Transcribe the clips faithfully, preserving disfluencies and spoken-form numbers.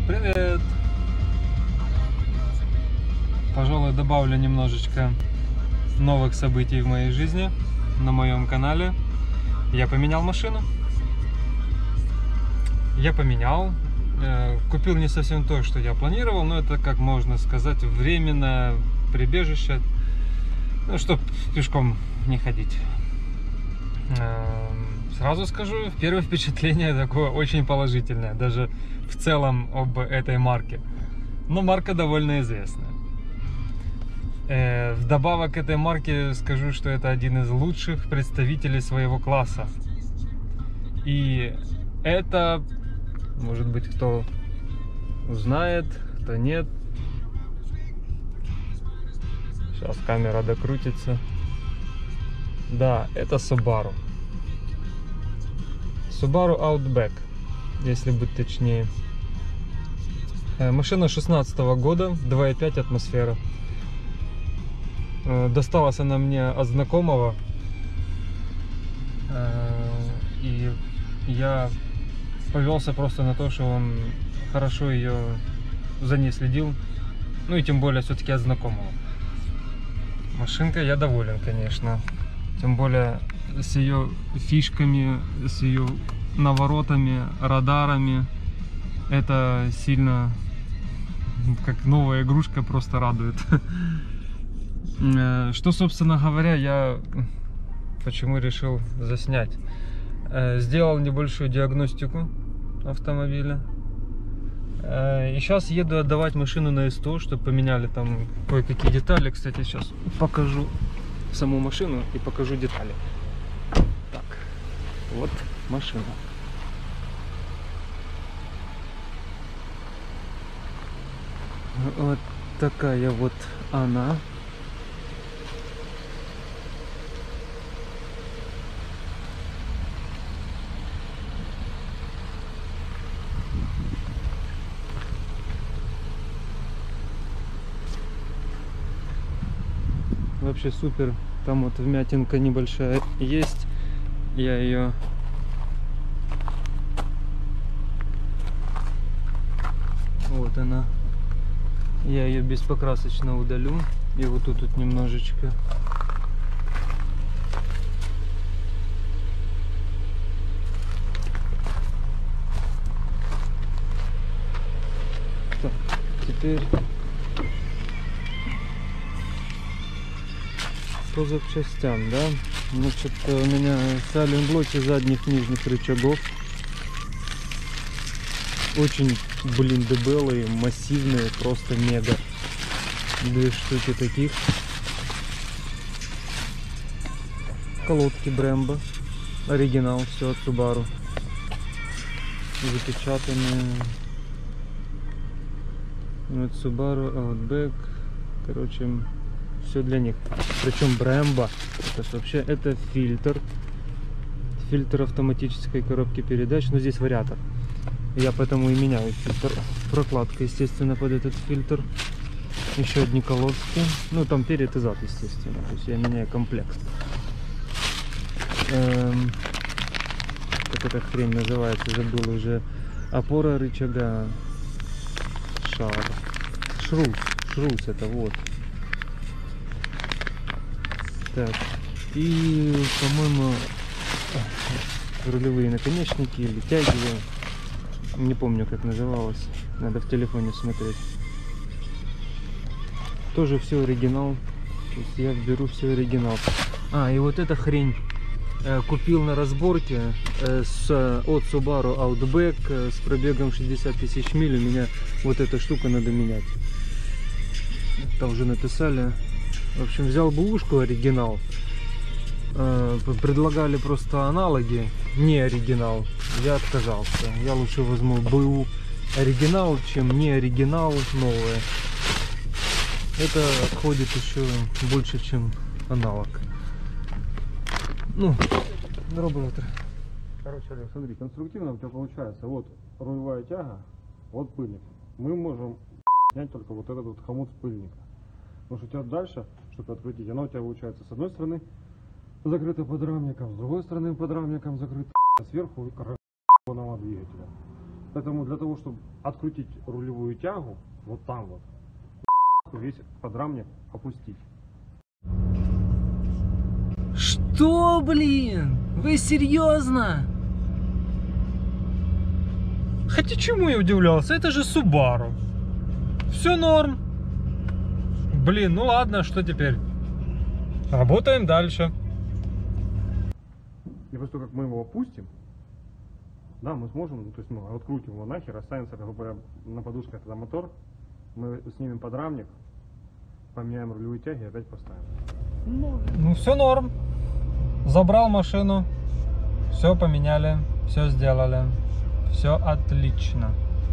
Привет! Пожалуй, добавлю немножечко новых событий в моей жизни на моем канале. Я поменял машину. Я поменял. Купил не совсем то, что я планировал, но это, как можно сказать, временное прибежище. Ну, чтоб пешком не ходить. Сразу скажу, первое впечатление такое очень положительное, даже в целом об этой марке. Но марка довольно известная. Э, вдобавок к этой марке скажу, что это один из лучших представителей своего класса. И это, может быть, кто узнает, кто нет. Сейчас камера докрутится. Да, это Subaru. Subaru Outback, если быть точнее. Машина шестнадцатого года, два и пять атмосфера. Досталась она мне от знакомого. И я повелся просто на то, что он хорошо ее за ней следил. Ну и тем более все-таки от знакомого. Машинка, я доволен, конечно. Тем более с ее фишками, с ее наворотами, радарами. Это сильно, как новая игрушка, просто радует. Что, собственно говоря, я почему решил заснять. Сделал небольшую диагностику автомобиля. И сейчас еду отдавать машину на СТО, чтобы поменяли там кое-какие детали. Кстати, сейчас покажу саму машину и покажу детали. Так, вот машина. Вот такая вот она. Вообще супер. Там вот вмятинка небольшая есть. Я ее вот она. Я ее беспокрасочно удалю. И вот тут, тут немножечко. Так, теперь по запчастям, да? Значит, у меня сайлент-блоки задних нижних рычагов. Очень, блин, дебелые, массивные, просто мега. Две штуки таких. Колодки Brembo. Оригинал, все от Subaru. Запечатанные. Вот Subaru Outback. Короче, все для них. Причем Brembo. Это вообще это фильтр. Фильтр автоматической коробки передач. Но здесь вариатор. Я поэтому и меняю фильтр. Прокладка, естественно, под этот фильтр. Еще одни колодки. Ну, там перед и зад, естественно. То есть я меняю комплект. Эм, как эта хрень называется, забыл уже. Опора рычага. Шар. Шрус. Шрус это вот. Так. И, по-моему, рулевые наконечники или тяги. Не помню, как называлось. Надо в телефоне смотреть. Тоже все оригинал. То есть я беру все оригинал. А, и вот эта хрень э, купил на разборке э, с, от Subaru Outback э, с пробегом шестьдесят тысяч миль. У меня вот эта штука надо менять. Там уже написали. В общем, взял бэушку оригинал. Э, предлагали просто аналоги, не оригинал. Я отказался. Я лучше возьму БУ оригинал, чем не оригинал новое. Это отходит еще больше, чем аналог. Ну, работа. Короче, Олег, смотри, конструктивно у тебя получается. Вот рулевая тяга, вот пыльник. Мы можем снять только вот этот вот хомут с пыльника. Потому что у тебя дальше, чтобы открутить, оно у тебя получается с одной стороны закрыто подрамником, с другой стороны подрамником закрыто, а сверху коробка двигателя. Поэтому для того, чтобы открутить рулевую тягу, вот там вот, весь подрамник опустить. Что, блин? Вы серьезно? Хотя чему я удивлялся? Это же Subaru. Все норм. Блин, ну ладно, что теперь? Работаем дальше. И после того, как мы его опустим, да, мы сможем, ну, то есть мы открутим его нахер, останется, как говоря, на подушке тогда мотор, мы снимем подрамник, поменяем рулевые тяги и опять поставим. Ну, ну все норм. Забрал машину, все поменяли, все сделали, все отлично.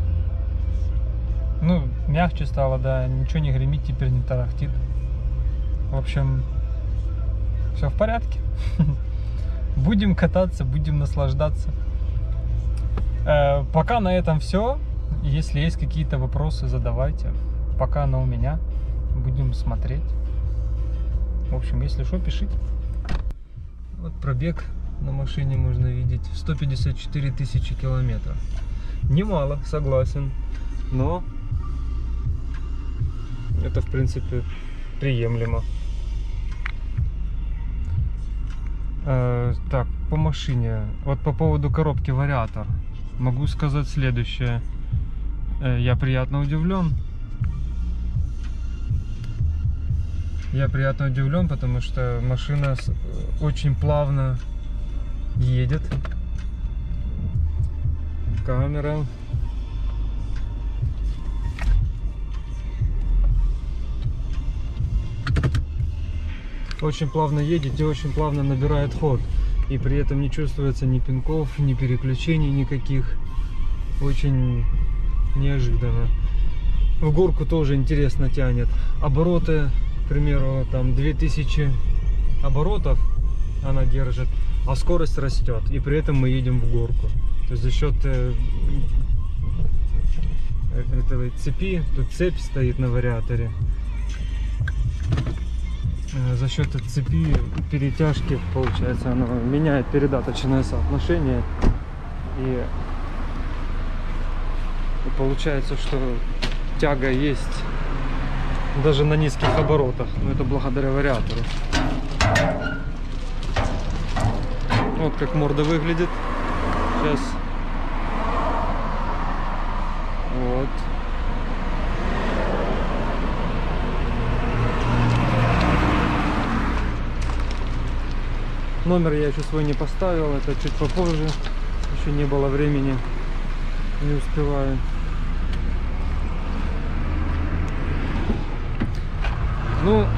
Ну, мягче стало, да, ничего не гремит, теперь не тарахтит. В общем, все в порядке. Будем кататься, будем наслаждаться. Э, пока на этом все. Если есть какие-то вопросы, задавайте. Пока она у меня. Будем смотреть. В общем, если что, пишите. Вот пробег на машине можно видеть. сто пятьдесят четыре тысячи километров. Немало, согласен. Но это, в принципе, приемлемо. Э, так, по машине. Вот по поводу коробки вариатор. Могу сказать следующее. Э, я приятно удивлен. Я приятно удивлен, потому что машина очень плавно едет. Камера. Очень плавно едет и очень плавно набирает ход. И при этом не чувствуется ни пинков, ни переключений никаких. Очень неожиданно. В горку тоже интересно тянет. Обороты, к примеру, там две тысячи оборотов она держит, а скорость растет. И при этом мы едем в горку. То есть за счет э, этой цепи, тут цепь стоит на вариаторе. За счет цепи перетяжки, получается, она меняет передаточное соотношение, и, и получается, что тяга есть даже на низких оборотах, но это благодаря вариатору. Вот как морда выглядит сейчас. Вот. Номер я еще свой не поставил, это чуть попозже, еще не было времени, не успеваю. Ну,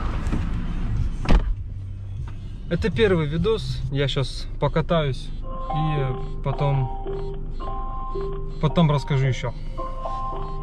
это первый видос, я сейчас покатаюсь и потом, потом расскажу еще.